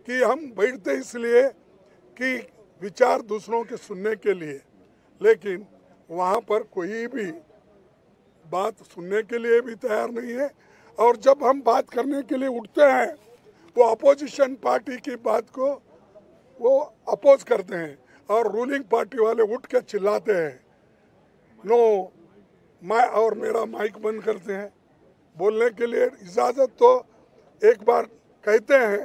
कि हम बैठते इसलिए कि विचार दूसरों के सुनने के लिए, लेकिन वहाँ पर कोई भी बात सुनने के लिए भी तैयार नहीं है। और जब हम बात करने के लिए उठते हैं वो अपोजिशन पार्टी की बात को वो अपोज करते हैं और रूलिंग पार्टी वाले उठ के चिल्लाते हैं नो, मैं और मेरा माइक बंद करते हैं। बोलने के लिए इजाज़त तो एक बार कहते हैं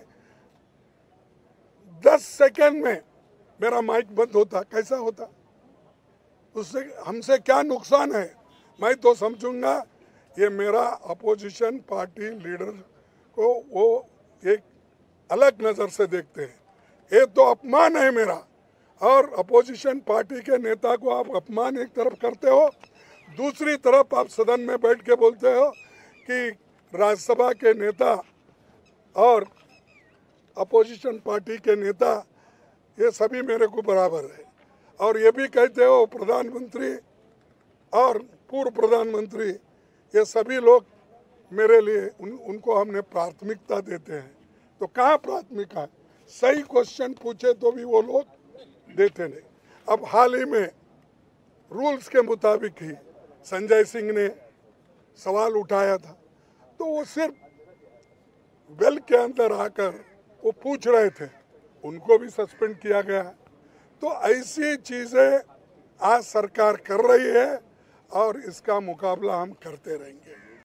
10 सेकंड में मेरा माइक बंद होता, कैसा होता? उससे हमसे क्या नुकसान है? मैं तो समझूंगा ये मेरा अपोजिशन पार्टी लीडर को वो एक अलग नज़र से देखते हैं। ये तो अपमान है मेरा। और अपोजिशन पार्टी के नेता को आप अपमान एक तरफ करते हो, दूसरी तरफ आप सदन में बैठ के बोलते हो कि राज्यसभा के नेता और अपोजिशन पार्टी के नेता ये सभी मेरे को बराबर है। और ये भी कहते हो प्रधानमंत्री और पूर्व प्रधानमंत्री ये सभी लोग मेरे लिए उनको हमने प्राथमिकता देते हैं। तो कहाँ प्राथमिकता है? सही क्वेश्चन पूछे तो भी वो लोग देते नहीं। अब हाल ही में रूल्स के मुताबिक ही संजय सिंह ने सवाल उठाया था, तो वो सिर्फ वेल के अंदर आकर वो पूछ रहे थे, उनको भी सस्पेंड किया गया है। तो ऐसी चीज़ें आज सरकार कर रही है और इसका मुकाबला हम करते रहेंगे।